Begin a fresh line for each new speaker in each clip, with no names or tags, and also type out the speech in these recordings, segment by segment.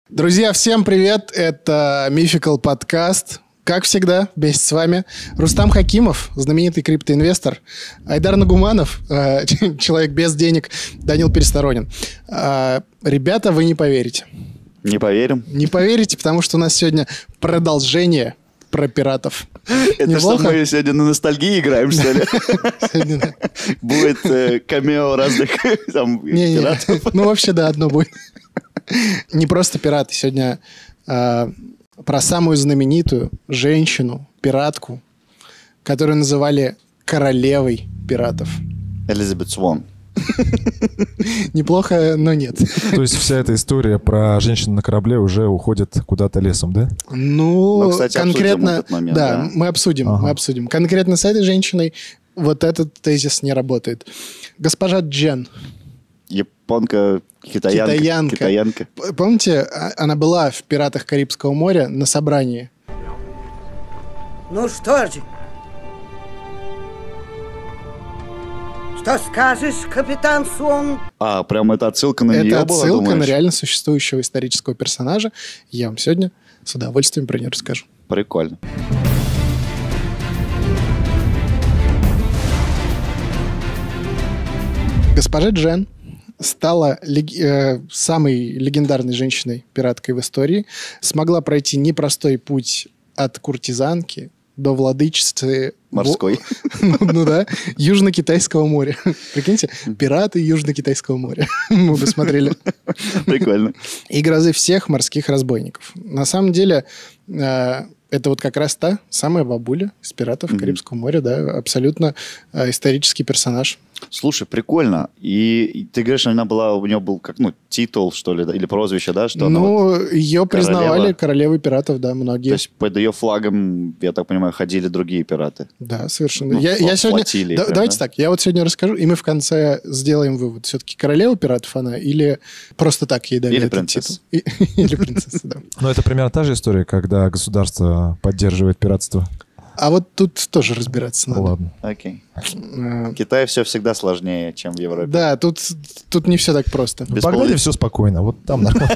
Друзья, всем привет! Это Mythical подкаст. Как всегда, вместе с вами Рустам Хакимов, знаменитый криптоинвестор, Айдар Нагуманов, человек без денег, Данил Пересторонин. Ребята, вы не поверите.
Не поверим.
Не поверите, потому что у нас сегодня продолжение про пиратов.
Это что, мы сегодня на ностальгии играем, что ли? Будет камео разных пиратов?
Ну, вообще, да, одно будет. Не просто пираты. Сегодня про самую знаменитую женщину, пиратку, которую называли королевой пиратов.
Элизабет Свон.
Неплохо, но нет.
То есть вся эта история про женщину на корабле уже уходит куда-то лесом, да?
Ну,
кстати,
конкретно,
этот момент,
да, мы обсудим. Конкретно с этой женщиной вот этот тезис не работает. Госпожа Джен.
Японка, китаянка.
Помните, она была в «Пиратах Карибского моря» на собрании?
Ну что же? Что скажешь, капитан Свон?
Прям это отсылка на нее была,
Это отсылка
думаешь?
на реально существующего исторического персонажа. Я вам сегодня с удовольствием про нее расскажу.
Прикольно.
Госпожа Джен стала самой легендарной женщиной-пираткой в истории. Смогла пройти непростой путь от куртизанки до владычицы...
Морской.
Ну да, Южно-Китайского моря. Прикиньте, пираты Южно-Китайского моря. Мы бы смотрели.
Прикольно.
И грозы всех морских разбойников. На самом деле, это вот как раз та самая бабуля из «Пиратов Карибского моря», да, абсолютно исторический персонаж.
Слушай, прикольно. И ты говоришь, у нее был как, титул, что ли, или прозвище, да? Что
ее признавали королевой пиратов, да, многие.
То есть под ее флагом, я так понимаю, ходили другие пираты.
Да, совершенно. Я сегодня... Давайте так, я вот сегодня расскажу, и мы в конце сделаем вывод. Все-таки королева пиратов она или просто так ей дали этот титул? Или принцесса, да.
Но это примерно та же история, когда государство поддерживает пиратство.
А вот тут тоже разбираться надо.
Ладно.
Окей. В Китае все всегда сложнее, чем в Европе.
Да, тут не все так просто.
В Багдаде все спокойно, вот там нормально.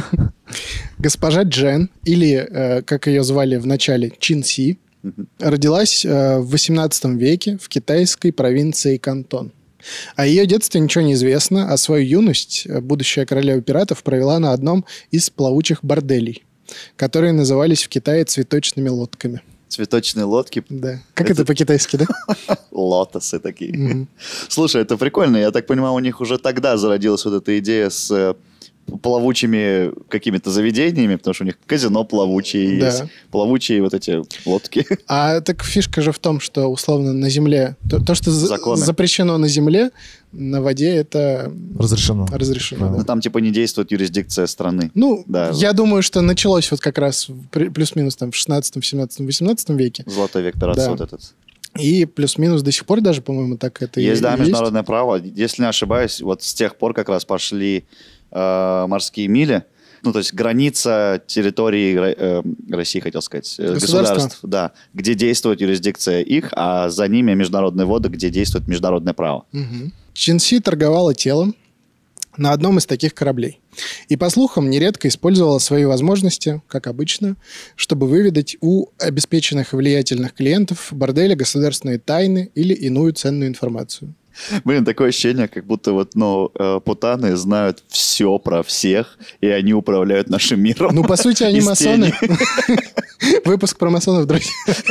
Госпожа Джен, или, как ее звали в начале, Чин Си, родилась в 18 веке в китайской провинции Кантон. О ее детстве ничего не известно, а свою юность будущая королева пиратов провела на одном из плавучих борделей, которые назывались в Китае цветочными лодками.
Цветочные лодки.
Да. Как это по-китайски, да?
Лотосы такие. Слушай, это прикольно. Я так понимаю, у них уже тогда зародилась вот эта идея с плавучими какими-то заведениями, потому что у них казино плавучие есть, плавучие вот эти лодки.
А так фишка же в том, что условно на земле, то что запрещено на земле, на воде это
разрешено.
Да.
Но там типа не действует юрисдикция страны.
Я думаю, что началось вот как раз плюс-минус там в 16, 17, 18 веке.
Золотой век пиратства вот этот.
И плюс-минус до сих пор даже, по-моему, так это
есть. Да, международное право. Если не ошибаюсь, вот с тех пор как раз пошли морские мили, то есть граница территории России, хотел сказать, государств, да, где действует юрисдикция их, а за ними международные воды, где действует международное право.
Чин Си торговала телом на одном из таких кораблей. И, по слухам, нередко использовала свои возможности, как обычно, чтобы выведать у обеспеченных и влиятельных клиентов борделя государственные тайны или иную ценную информацию.
Блин, такое ощущение, как будто путаны знают все про всех, и они управляют нашим миром.
По сути, они масоны. Выпуск про масонов, друзья.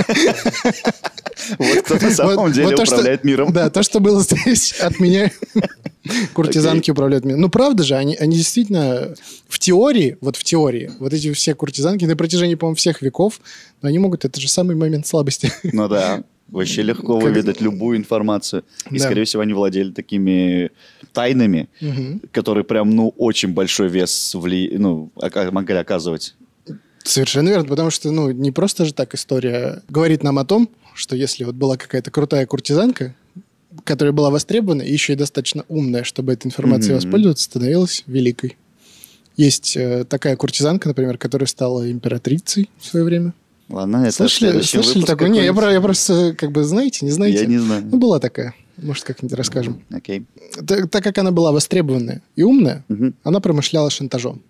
Вот кто на самом деле управляет миром.
Да, то, что было здесь, от меня куртизанки управляют миром. Правда же, они действительно в теории, вот эти все куртизанки на протяжении, по-моему, всех веков, но они могут, это же самый момент слабости.
Ну да. Вообще легко выведать любую информацию. И, скорее всего, они владели такими тайнами, которые прям, очень большой вес могли оказывать.
Совершенно верно, потому что, не просто же так история говорит нам о том, что если вот была какая-то крутая куртизанка, которая была востребована, и еще и достаточно умная, чтобы этой информацией воспользоваться, становилась великой. Есть такая куртизанка, например, которая стала императрицей в свое время.
Ладно, это
слышали такое? Не, я просто, знаете, не знаете?
Я не знаю.
Была такая. Может, как-нибудь расскажем.
Окей.
Так как она была востребованная и умная, она промышляла шантажом.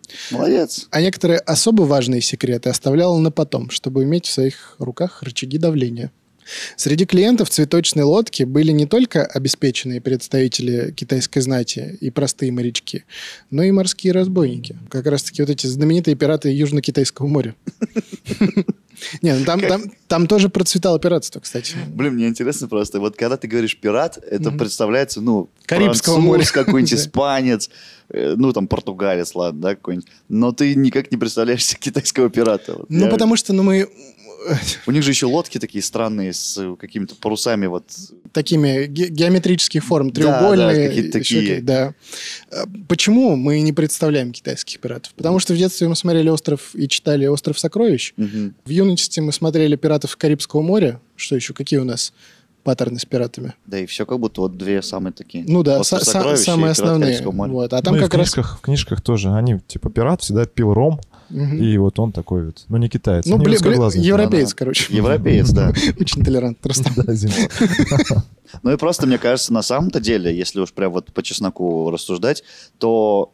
Молодец.
А некоторые особо важные секреты оставляла на потом, чтобы иметь в своих руках рычаги давления. Среди клиентов цветочной лодки были не только обеспеченные представители китайской знати и простые морячки, но и морские разбойники. Как раз-таки вот эти знаменитые пираты Южно-Китайского моря. Не, ну там тоже процветало пиратство, кстати.
Блин, мне интересно просто, вот когда ты говоришь пират, это представляется,
Карибского моря.
француз, какой-нибудь испанец, там португалец, ладно, да, какой-нибудь. Но ты никак не представляешь себе китайского пирата.
Потому что, мы...
У них же еще лодки такие странные с какими-то парусами вот.
Такими геометрических форм, треугольные.
Да, какие-то такие.
Да. Почему мы не представляем китайских пиратов? Потому что в детстве мы смотрели «Остров» и читали «Остров сокровищ». В юности мы смотрели «Пиратов Карибского моря». Что еще? Какие у нас паттерны с пиратами?
Да и все как будто вот две самые такие.
Ну да,
«Остров сокровищ»
самые
и «Пираты
основные.
Карибского моря».
Вот. А там
и
как
в книжках тоже. Они, типа, пират всегда пил ром. И вот он такой вот. Ну, не китаец.
Ну, европеец, короче.
Европеец, да.
Очень толерантный, Рустам.
Да, извините.
Ну и просто, мне кажется, на самом-то деле, если уж прям вот по чесноку рассуждать, то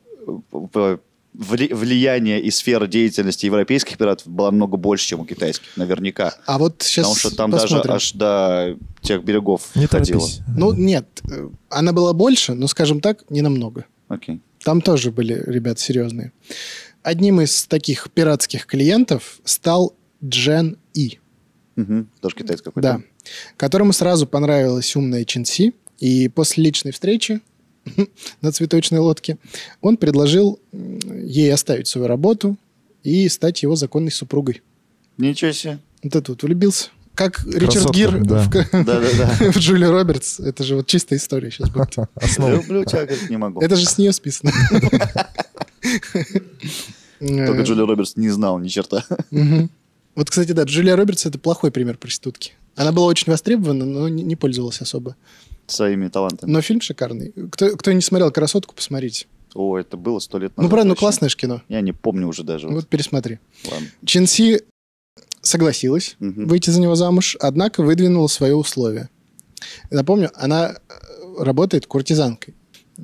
влияние и сфера деятельности европейских пиратов было намного больше, чем у китайских, наверняка.
А вот сейчас
Потому что там
посмотрим.
даже аж до тех берегов
Не
ходило.
торопись.
Ну, нет, она была больше, но, скажем так, не намного.
Окей.
Там тоже были ребята серьезные. Одним из таких пиратских клиентов стал Джен И.
Угу. Тоже китаец какой-то.
Да. Которому сразу понравилась умная Чин Си. И после личной встречи на цветочной лодке он предложил ей оставить свою работу и стать его законной супругой.
Ничего себе.
Вот это вот влюбился. Как
Красотка,
Ричард Гир
да.
Да-да-да.
в Джулию Робертс. Это же вот чистая история сейчас будет.
Люблю тебя, говорит, не могу.
Это же с нее списано.
Только Джулия Робертс не знал ни черта.
Мгм. Вот, кстати, да, Джулия Робертс — это плохой пример проститутки. Она была очень востребована, но не пользовалась особо.
Своими талантами.
Но фильм шикарный. Кто не смотрел «Красотку», посмотрите.
О, это было 100 лет назад.
Ну, правда,
вообще.
классное же кино.
Я не помню уже даже.
Вот пересмотри.
Ладно.
Чин Си согласилась выйти за него замуж, однако выдвинула свое условие. Напомню, она работает куртизанкой.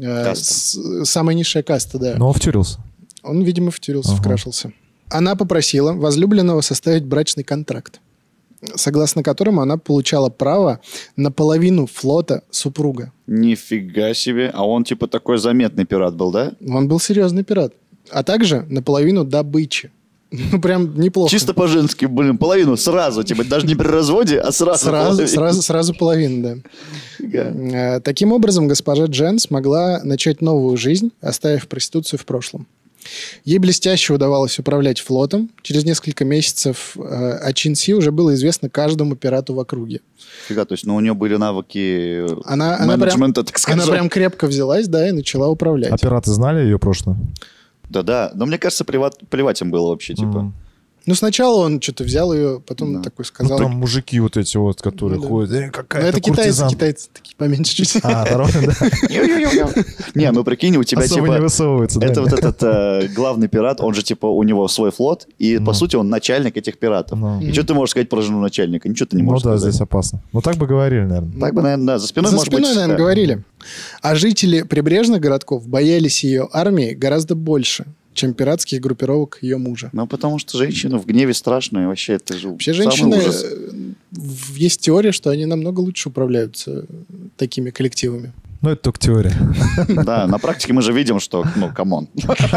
Самая низшая каста, да.
Но втюрился.
Он, видимо, втюрился, вкрашился. Она попросила возлюбленного составить брачный контракт, согласно которому она получала право на половину флота супруга.
Нифига себе. А он типа такой заметный пират был, да?
Он был серьезный пират. А также на половину добычи. Ну, прям неплохо.
Чисто по-женски, блин, половину сразу. Типа даже не при разводе, а сразу.
Сразу половину, да.
Фига.
Таким образом, госпожа Джен смогла начать новую жизнь, оставив проституцию в прошлом. Ей блестяще удавалось управлять флотом. Через несколько месяцев о Чин Си уже было известно каждому пирату в округе.
Фига, то есть, ну, у нее были навыки
Она
менеджмента, так скажем.
Она прям крепко взялась, да, и начала управлять.
А пираты знали ее прошлое?
Да-да, но мне кажется, плевать им было вообще, типа.
Ну, сначала он что-то взял ее, потом такой сказал...
Ну, там мужики вот эти вот, которые ходят.
Ну,
Какая-то
это китайцы
куртизанка.
такие поменьше чуть.
А, нормально, да.
Не, ну прикинь, у тебя
Особо
типа...
не высовывается, да.
Это вот этот главный пират, он же типа, у него свой флот, и по сути он начальник этих пиратов. И что ты можешь сказать про жену начальника? Ничего ты не
Ну
можешь
да,
сказать.
здесь опасно. Ну так бы говорили, наверное.
Так бы, наверное, да, за спиной,
За
может быть...
спиной, наверное,
да.
говорили. А жители прибрежных городков боялись ее армии гораздо больше, чем пиратских группировок ее мужа.
Ну, потому что женщины в гневе страшные, вообще это же
Вообще
самый
женщины...
ужас.
Есть теория, что они намного лучше управляются такими коллективами.
Ну это только теория.
Да, на практике мы же видим, что, ну, камон.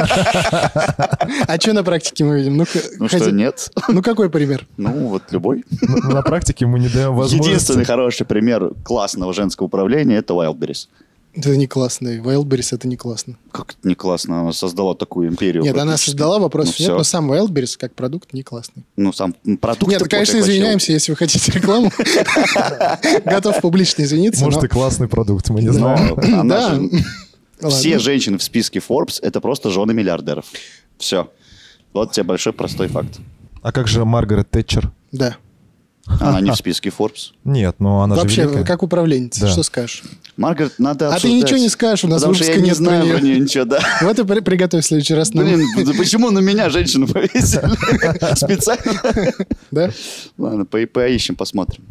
А что на практике мы видим? Ну-ка,
Ну что, нет?
Ну, какой пример?
Ну, вот любой.
На практике мы не даем возможности.
Единственный хороший пример классного женского управления — это Wildberries.
Это не классно. Wildberries — это не классно.
Как это не классно, она создала такую империю.
Нет, она
практически.
создала, вопросов
Ну,
нет,
всё.
но сам Wildberries как продукт не классный.
Ну, сам продукт...
Нет, конечно, извиняемся, если вы хотите рекламу. Готов публично извиниться.
Может и классный продукт, мы не знаем.
Но она
Да.
же- Все
Ладно.
женщины в списке Forbes — это просто жены миллиардеров. Все. Вот тебе большой простой факт.
А как же Маргарет Тэтчер?
Да.
Она не в списке Forbes.
Нет, но она же
Вообще,
великая.
как управленница,
Да.
что скажешь?
Маргарет, надо
А ты
обсуждать.
ничего не скажешь, у нас
Потому что
выпуска
я не
нет про
знаю
неё.
про нее ничего, да.
Вот и приготовь в следующий раз. нам.
Блин, да почему на меня женщину повесили? Специально?
Да?
Ладно, поищем, посмотрим.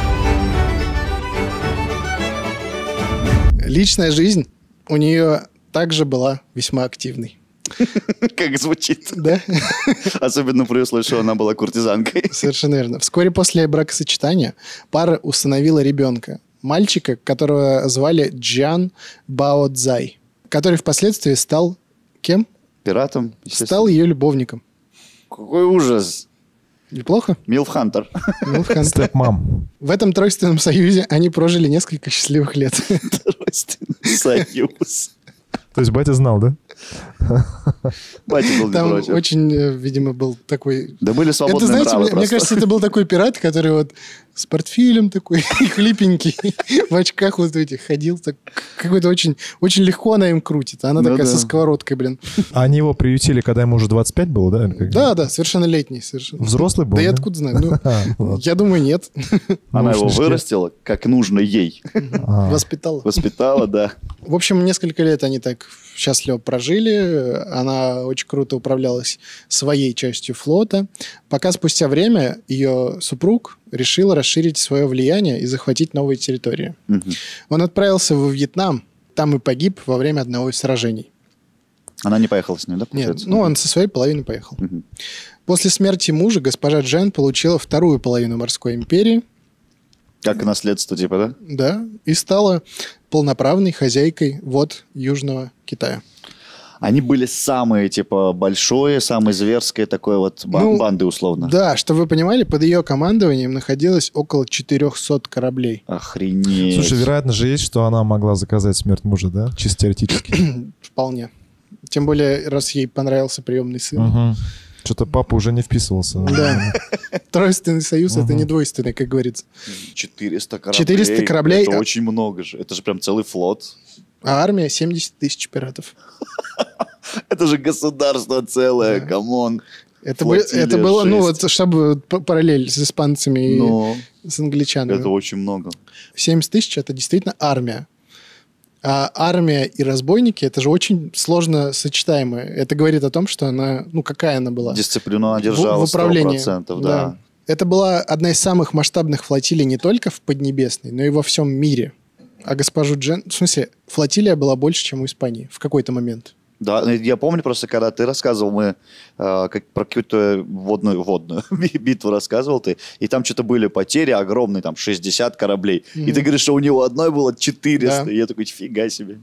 Личная жизнь у нее также была весьма активной.
Как звучит.
Да?
Особенно при условии, что она была куртизанкой.
Совершенно верно. Вскоре после бракосочетания пара усыновила ребенка. Мальчика, которого звали Джан Бао Цзай, который впоследствии стал кем?
Пиратом,
Стал ее любовником.
Какой ужас.
Неплохо?
Милфхантер.
Степ-мам.
В этом тройственном союзе они прожили несколько счастливых лет.
Тройственный союз.
То есть батя знал, да?
Батя был не
Там
против.
очень, видимо, был такой...
Да были
Это,
свободные
знаете,
нравы
мне
просто.
кажется, это был такой пират, который вот с портфелем такой, хлипенький, в очках вот этих ходил. Так, какой-то очень, очень легко она им крутит. Она
Ну
такая
да.
со сковородкой, блин.
А они его приютили, когда ему уже 25 было, да? Или как?
Да, совершеннолетний. Совершенно.
Взрослый был?
Да я
да?
откуда знаю? Ну,
Ладно.
я думаю, нет.
Она его
Наушнички.
вырастила, как нужно ей.
Воспитал.
Воспитала, да.
В общем, несколько лет они так счастливо прожили. Она очень круто управлялась своей частью флота. Пока спустя время ее супруг решил расширить свое влияние и захватить новые территории.
Мгм.
Он отправился во Вьетнам. Там и погиб во время одного из сражений.
Она не поехала с ним, да?
Нет,
получается?
ну он со своей половиной поехал.
Мгм.
После смерти мужа госпожа Джен получила вторую половину морской империи.
Как наследство, типа, да?
Да, и стала полноправной хозяйкой вод Южного Китая.
Они были самые, типа, большое, самое зверское такое вот
Ну,
банды, условно.
Да, чтобы вы понимали, под ее командованием находилось около 400 кораблей.
Охренеть.
Слушай, вероятно же есть, что она могла заказать смерть мужа, да? Чисто теоретически.
Вполне. Тем более, раз ей понравился приемный сын.
Что-то папа уже не вписывался.
Да. Тройственный союз — это не двойственный, как говорится.
400 кораблей.
400 кораблей.
Это очень много же. Это же прям целый флот.
А армия — 70 тысяч пиратов.
Это же государство целое,
Да.
камон.
Это
Флотилия,
было, ну
жесть.
вот, чтобы параллель с испанцами
Но
и с англичанами.
это очень много.
70 тысяч — это действительно армия. А армия и разбойники — это же очень сложно сочетаемое. Это говорит о том, что она, ну, какая она была.
Дисциплину она держала
в управлении.
100%, да.
Это была одна из самых масштабных флотилий не только в Поднебесной, но и во всем мире. А госпожу Джен... В смысле, флотилия была больше, чем у Испании в какой-то момент.
Да, я помню просто, когда ты рассказывал, мы как, про какую-то водную битву рассказывал ты, и там что-то были потери огромные, там 60 кораблей. И ты говоришь, что у него одной было 400.
Да.
И я такой, фига себе.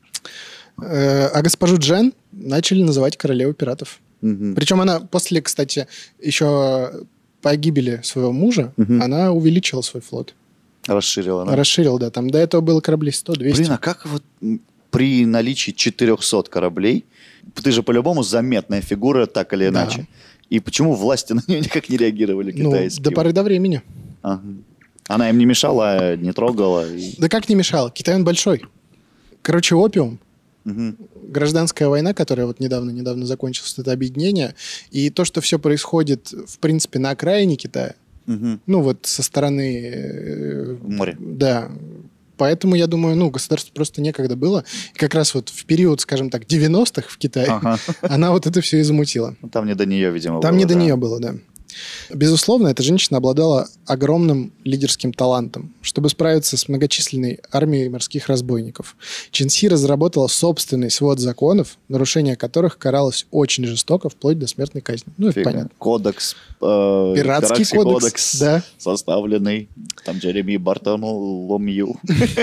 А госпожу Джен начали называть королевой пиратов.
Мгм.
Причем она после, кстати, еще по гибели своего мужа, она увеличила свой флот.
Расширила, да?
Расширил, да. Там до этого было кораблей 100-200.
Блин, а как вот при наличии 400 кораблей, ты же по-любому заметная фигура, так или
Да.
иначе. И почему власти на нее никак не реагировали,
Ну,
китайские?
до поры до времени.
Ага. Она им не мешала, не трогала. и-
Да как не мешало? Китай, он большой. Короче, опиум,
Мгм.
гражданская война, которая вот недавно закончилась, это объединение, и то, что все происходит, в принципе, на окраине Китая,
Мгм.
ну вот со стороны...
Море.
Да. Поэтому, я думаю, ну, государству просто некогда было. И как раз вот в период, скажем так, 90-х в Китае
Ага.
она вот это все и замутила.
Ну, там не до нее, видимо,
Там
было,
не до
да.
нее было, да. Безусловно, эта женщина обладала огромным лидерским талантом. Чтобы справиться с многочисленной армией морских разбойников, Чин Си разработала собственный свод законов, нарушение которых каралось очень жестоко, вплоть до смертной казни. Ну, это
Фига.
понятно.
Кодекс.
Пиратский кодекс, да.
Составленный там Джереми Бартоломью.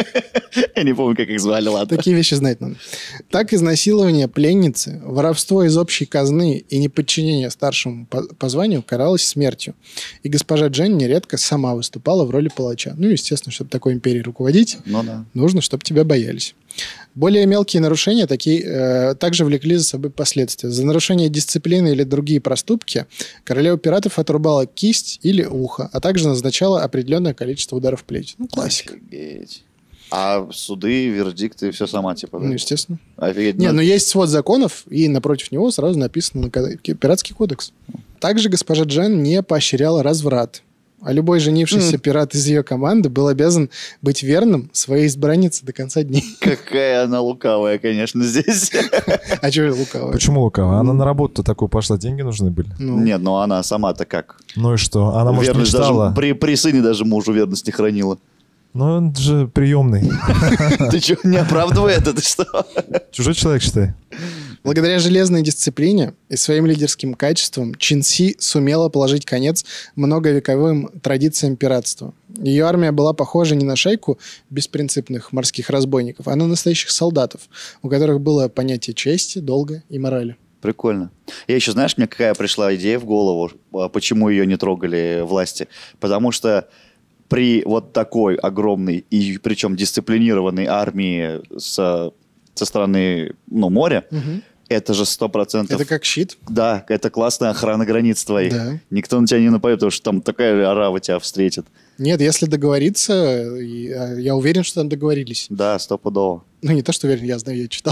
Я не помню, как их звали, ладно.
Такие вещи знать надо. Так, изнасилование пленницы, воровство из общей казны и неподчинение старшему по званию каралось смертью. И госпожа Джен нередко сама выступала в роли палача. Ну, естественно, чтобы такой империей руководить,
Ну да.
нужно, чтобы тебя боялись. Более мелкие нарушения также влекли за собой последствия. За нарушение дисциплины или другие проступки королева пиратов отрубала кисть или ухо, а также назначала определенное количество ударов в плечи. Ну, классика.
Офигеть. А суды, вердикты, все сама, типа, да?
Ну, естественно.
Офигеть.
Не,
Ну,
ну есть свод законов, и напротив него сразу написано «Пиратский кодекс». Также госпожа Джен не поощряла разврат. А любой женившийся пират из ее команды был обязан быть верным своей избраннице до конца дней.
Какая она лукавая, конечно, здесь.
А что лукаво?
Почему лукаво? Она на работу такую пошла, деньги нужны были.
Ну,
Нет, ну она сама-то как?
Ну и что? Она, может,
Верность
мечтала...
даже, при сыне даже мужу верность не хранила.
Ну, он же приемный.
Ты что, не оправдывай это, ты что?
Чужой человек, считай.
Благодаря железной дисциплине и своим лидерским качествам Чин Си сумела положить конец многовековым традициям пиратства. Ее армия была похожа не на шайку беспринципных морских разбойников, а на настоящих солдатов, у которых было понятие чести, долга и морали.
Прикольно. Я еще, знаешь, мне какая пришла идея в голову, почему ее не трогали власти? Потому что при вот такой огромной и причем дисциплинированной армии со стороны моря, это же 100%...
Это как щит.
Да, это классная охрана границ твоих.
Да.
Никто на тебя не нападет, потому что там такая орава тебя встретит.
Нет, если договориться, я уверен, что там договорились.
Да, стопудово.
Ну, не то, что уверен, я знаю, я читал.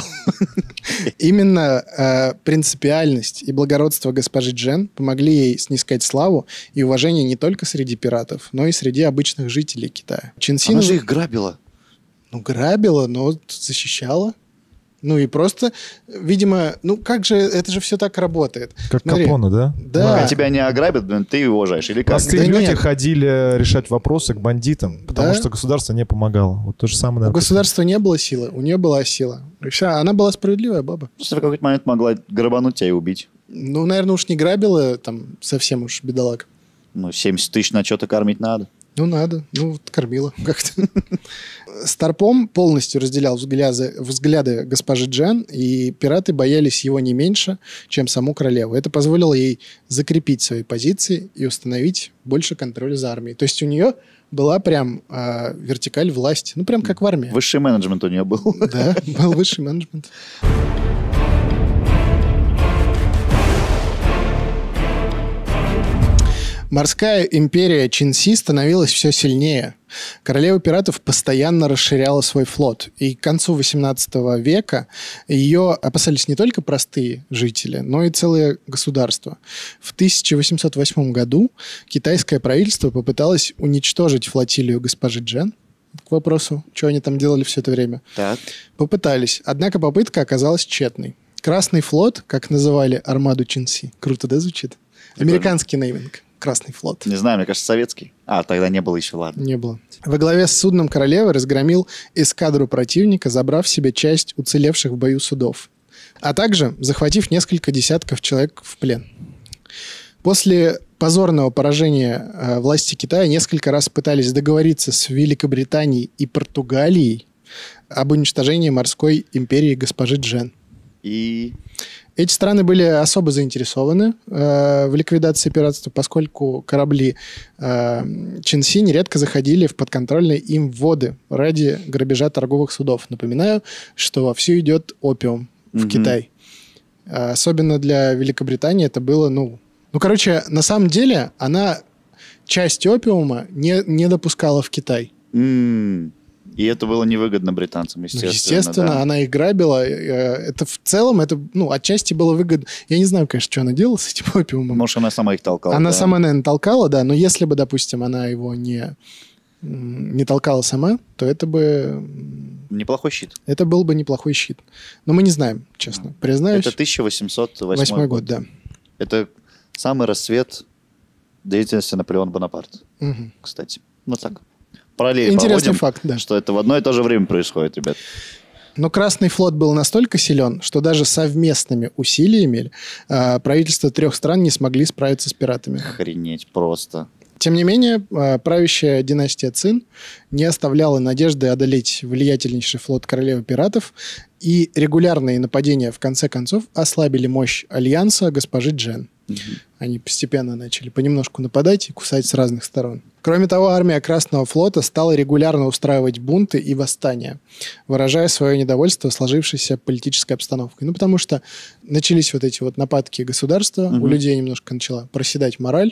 Именно принципиальность и благородство госпожи Джен помогли ей снискать славу и уважение не только среди пиратов, но и среди обычных жителей Китая. Чин Си
Она же их грабила.
Ну, грабила, но защищала. Ну, и просто, видимо, ну, как же, это же все так работает.
Как
Смотри,
Капоне, да?
Да.
А тебя не ограбят, блин, ты его уважаешь. Или как?
Простые
Да
люди
нет.
ходили решать вопросы к бандитам, потому
Да.
что государство не помогало. Вот то же самое,
У
наверное.
государства не было силы, у нее была сила. И всё, она была справедливая баба.
Просто в какой-то момент могла грабануть тебя и убить.
Ну, наверное, уж не грабила, там, совсем уж бедолаг.
Ну, 70 тысяч на что-то кормить надо.
Ну, надо. Ну, вот кормила как-то. Старпом полностью разделял взгляды госпожи Джен, и пираты боялись его не меньше, чем саму королеву. Это позволило ей закрепить свои позиции и установить больше контроля за армией. То есть у нее была прям вертикаль власти. Ну, прям как в армии.
Высший менеджмент у нее был.
Да, был высший менеджмент. Морская империя Чин Си становилась все сильнее. Королева пиратов постоянно расширяла свой флот. И к концу XVIII века ее опасались не только простые жители, но и целые государства. В 1808 году китайское правительство попыталось уничтожить флотилию госпожи Джен. К вопросу, что они там делали все это время.
Так.
Попытались. Однако попытка оказалась тщетной. Красный флот, как называли армаду Чин Си. Круто, да, звучит? Американский нейминг. Красный флот.
Не знаю, мне кажется, советский. А, тогда не было еще, ладно.
Не было. Во главе с судном королевы разгромил эскадру противника, забрав себе часть уцелевших в бою судов, а также захватив несколько десятков человек в плен. После позорного поражения власти Китая несколько раз пытались договориться с Великобританией и Португалией об уничтожении морской империи госпожи Джен.
И
Эти страны были особо заинтересованы в ликвидации пиратства, поскольку корабли Чин Си нередко заходили в подконтрольные им воды ради грабежа торговых судов. Напоминаю, что вовсю идет опиум в Китай. Особенно для Великобритании это было, короче, на самом деле она часть опиума не допускала в Китай.
И это было невыгодно британцам, естественно.
Естественно,
да.
она их грабила. Это в целом, отчасти было выгодно. Я не знаю, конечно, что она делала с этим опиумом.
Может, она сама их толкала.
Она
да.
сама, наверное, толкала, да. Но если бы, допустим, она его не толкала сама, то это бы...
Неплохой щит.
Это был бы неплохой щит. Но мы не знаем, честно. Признаюсь.
Это 1808
год, да.
Это самый расцвет деятельности Наполеона Бонапарта,
Угу.
кстати. Ну так. Параллель
Интересный
проводим,
факт, да.
что это в одно и то же время происходит, ребят.
Но Красный флот был настолько силен, что даже совместными усилиями правительства 3 стран не смогли справиться с пиратами.
Охренеть просто.
Тем не менее, правящая династия Цин не оставляла надежды одолеть влиятельнейший флот королевы пиратов, и регулярные нападения в конце концов ослабили мощь альянса госпожи Джен. Они постепенно начали понемножку нападать и кусать с разных сторон. Кроме того, армия Красного флота стала регулярно устраивать бунты и восстания, выражая свое недовольство сложившейся политической обстановкой. Потому что начались вот эти вот нападки государства, у людей немножко начала проседать мораль,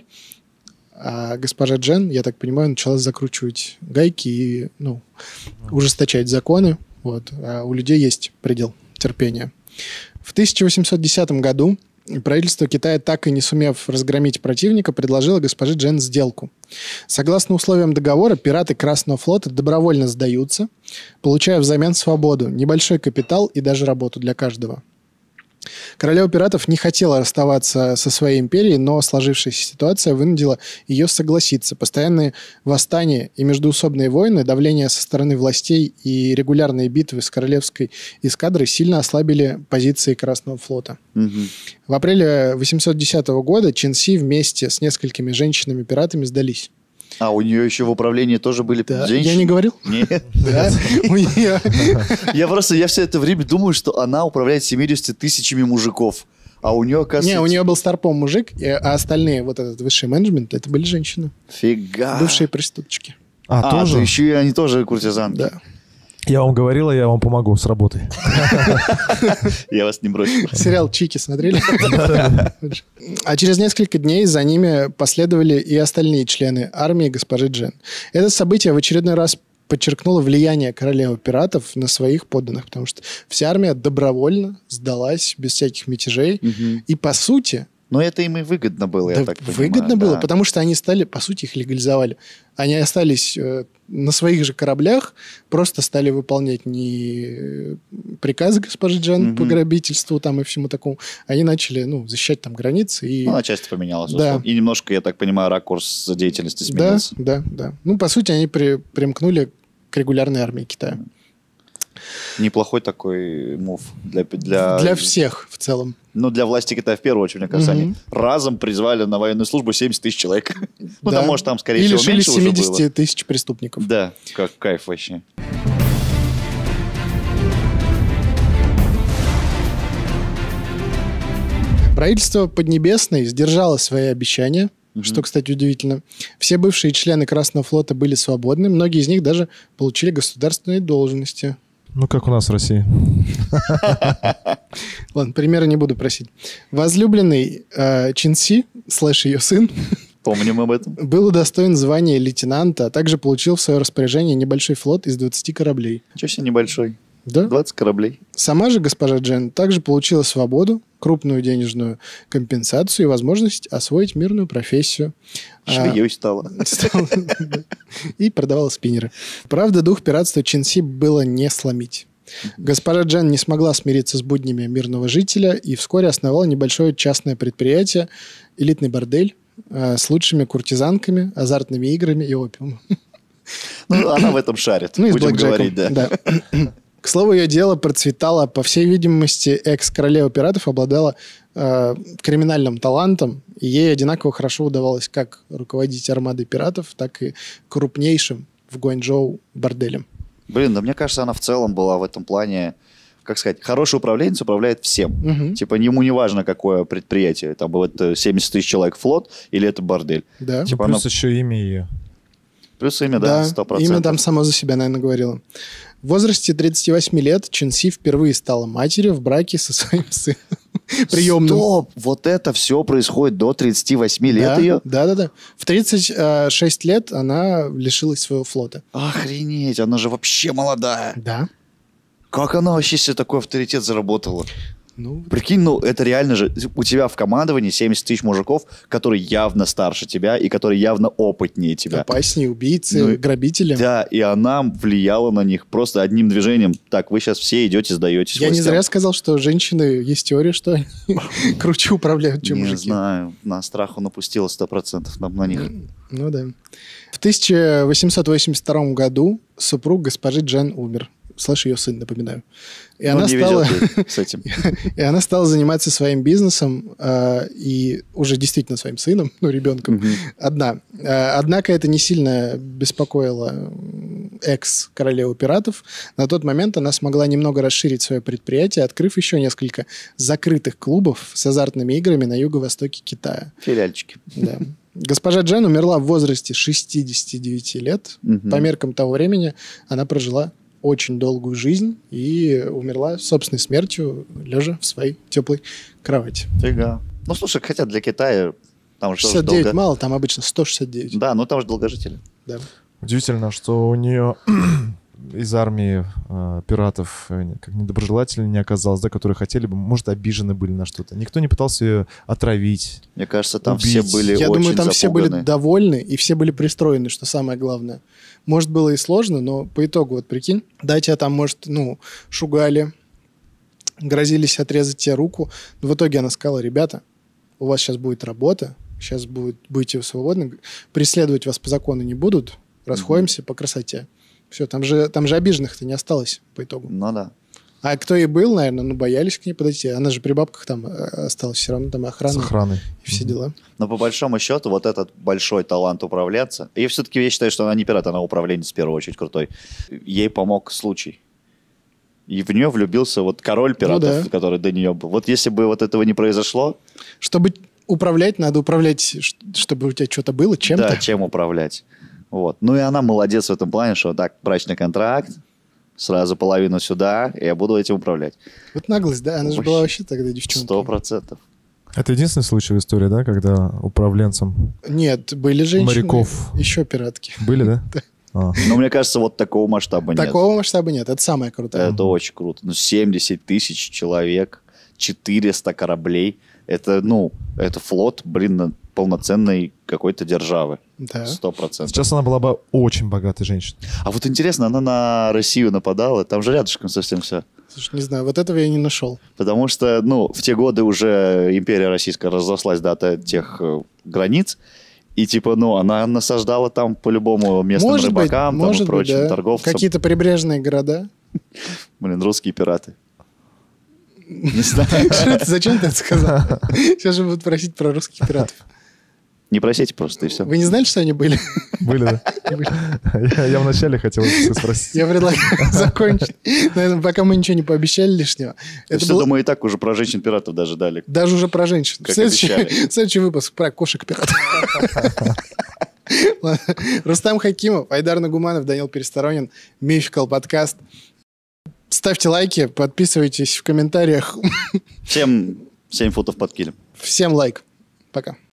а госпожа Джен, я так понимаю, начала закручивать гайки и ужесточать законы. Вот. А у людей есть предел терпения. В 1810 году правительство Китая, так и не сумев разгромить противника, предложило госпоже Джен сделку. Согласно условиям договора, пираты Красного флота добровольно сдаются, получая взамен свободу, небольшой капитал и даже работу для каждого. Королева пиратов не хотела расставаться со своей империей, но сложившаяся ситуация вынудила ее согласиться. Постоянные восстания и междоусобные войны, давление со стороны властей и регулярные битвы с королевской эскадрой сильно ослабили позиции Красного флота. В апреле 810 года Чин Си вместе с несколькими женщинами-пиратами сдались.
А у нее еще в управлении тоже были женщины?
Я не говорил?
Нет.
Да, у нее.
Я все это время думаю, что она управляет 70 тысячами мужиков. А у нее, оказывается...
Не, у нее был старпом мужик, а остальные, вот этот высший менеджмент, это были женщины.
Фига.
Бывшие проституточки.
Тоже?
Еще и они тоже куртизанки.
Да.
Я вам говорил, я вам помогу с работой.
Я вас не брошу.
Сериал «Чики» смотрели? А через несколько дней за ними последовали и остальные члены армии госпожи Джен. Это событие в очередной раз подчеркнуло влияние королевы пиратов на своих подданных, потому что вся армия добровольно сдалась без всяких мятежей. И, по сути...
Но это им и выгодно было, я так понимаю.
Выгодно было, потому что они стали, по сути, их легализовали. Они остались на своих же кораблях, просто стали выполнять не приказы госпожи Джен по грабительству там и всему такому. Они начали, защищать там границы. И...
Она часто поменялась.
Да.
И немножко, я так понимаю, ракурс деятельности сменился.
Да. По сути, они примкнули к регулярной армии Китая.
Неплохой такой мув
для всех в целом.
Для власти Китая в первую очередь, мне кажется, они разом призвали на военную службу 70 тысяч человек. Может, там, скорее всего, меньше уже было.
Или 70 тысяч преступников.
Да, как кайф вообще.
Правительство Поднебесной сдержало свои обещания, что, кстати, удивительно. Все бывшие члены Красного флота были свободны, многие из них даже получили государственные должности.
Как у нас в России.
Ладно, примеры не буду просить. Возлюбленный Чин Си, ее сын,
помним об этом,
был удостоен звания лейтенанта, а также получил в свое распоряжение небольшой флот из 20 кораблей.
Ничего себе небольшой.
Да?
20 кораблей.
Сама же госпожа Джен также получила свободу, крупную денежную компенсацию и возможность освоить мирную профессию.
Швеей стала.
И продавала спиннеры. Правда, дух пиратства Чин Си было не сломить. Госпожа Джен не смогла смириться с буднями мирного жителя и вскоре основала небольшое частное предприятие, элитный бордель с лучшими куртизанками, азартными играми и опиумом.
Она в этом шарит, будем говорить, да.
К слову, ее дело процветало. По всей видимости, экс-королева пиратов обладала криминальным талантом, и ей одинаково хорошо удавалось как руководить армадой пиратов, так и крупнейшим в Гуанчжоу борделем.
Мне кажется, она в целом была в этом плане, как сказать, хороший управленец управляет всем. Ему не важно, какое предприятие. Там будет 70 тысяч человек флот или это бордель.
Да.
Плюс еще имя ее.
Плюс имя, да, 100%.
Имя там само за себя, наверное, говорило. В возрасте 38 лет Чин Си впервые стала матерью в браке со своим сыном. Приемным.
Стоп! Вот это все происходит до 38 лет ее?
Да. В 36 лет она лишилась своего флота.
Охренеть, она же вообще молодая.
Да.
Как она вообще себе такой авторитет заработала? Прикинь, это реально же, у тебя в командовании 70 тысяч мужиков, которые явно старше тебя и которые явно опытнее тебя.
Опаснее, убийцы, грабители.
Да, и она влияла на них просто одним движением. Так, вы сейчас все идете, сдаетесь.
Я не зря сказал, что женщины, есть теория, что они круче управляют, чем мужики.
Не знаю, на страху напустила 100% на них.
Да. В 1882 году супруг госпожи Джен умер. Ее сын, напоминаю. И она стала
с этим.
И она стала заниматься своим бизнесом и уже действительно своим сыном, ребенком, одна. Однако это не сильно беспокоило экс-королеву пиратов. На тот момент она смогла немного расширить свое предприятие, открыв еще несколько закрытых клубов с азартными играми на юго-востоке Китая.
Филиальчики.
Да. Госпожа Джен умерла в возрасте 69 лет. По меркам того времени она прожила очень долгую жизнь и умерла собственной смертью, лежа в своей теплой кровати.
Фига. Слушай, хотя для Китая там же
69 мало, там обычно 169.
Да, но там же долгожители.
Да.
Удивительно, что у нее из армии пиратов как недоброжелателей не оказалось, которые хотели бы, может, обижены были на что-то. Никто не пытался ее отравить.
Мне кажется, там
убить.
все были
Я
очень
думаю, там
запуганы.
все были довольны и все были пристроены, что самое главное. Может, было и сложно, но по итогу, прикинь, да, тебя там, может, шугали, грозились отрезать тебе руку. Но в итоге она сказала: ребята, у вас сейчас будет работа, сейчас будете свободны, преследовать вас по закону не будут, расходимся по красоте. Все, там же обиженных-то не осталось по итогу.
Ну да.
А кто и был, наверное, боялись к ней подойти. Она же при бабках там осталась, все равно там охрана.
С охраной.
И все дела.
Но по большому счету вот этот большой талант управляться, и все-таки я считаю, что она не пират, она управленец в первую очередь крутой, ей помог случай. И в нее влюбился вот король пиратов, который до нее был. Вот если бы вот этого не произошло...
Чтобы управлять, надо управлять, чтобы у тебя что-то было, чем-то.
Да, чем управлять. Вот. Ну и она молодец в этом плане, что так, брачный контракт, сразу половину сюда, и я буду этим управлять.
Вот наглость, да? Она же была вообще тогда девчонкой.
100%.
Это единственный случай в истории, да, когда управленцем
Нет, были женщины.
моряков.
Еще пиратки.
Были, да?
Но мне кажется, вот такого масштаба нет.
Такого масштаба нет. Это самое крутое.
Это очень круто. Ну, 70 тысяч человек, 400 кораблей. Это, это флот, полноценной какой-то державы.
Да.
100%.
Сейчас она была бы очень богатой женщиной.
А вот интересно, она на Россию нападала, там же рядышком совсем все.
Слушай, не знаю, вот этого я не нашел.
Потому что, в те годы уже империя российская разрослась до тех границ, и она насаждала там по-любому местным рыбакам там, и прочим
да.
торговцам.
Какие-то прибрежные города.
Русские пираты. Не знаю.
Зачем ты это сказал? Сейчас же будут просить про русских пиратов.
Не просите просто, и все.
Вы не знали, что они были?
Были, да? Я вначале хотел спросить.
Я предлагаю закончить. Наверное, пока мы ничего не пообещали лишнего.
Я думаю, и так уже про женщин-пиратов даже дали.
Даже уже про женщин.
Как обещали.
Следующий выпуск про кошек-пиратов. Рустам Хакимов, Айдар Нагуманов, Данил Пересторонин, Мификал подкаст. Ставьте лайки, подписывайтесь в комментариях.
Всем 7 футов под килем.
Всем лайк. Пока.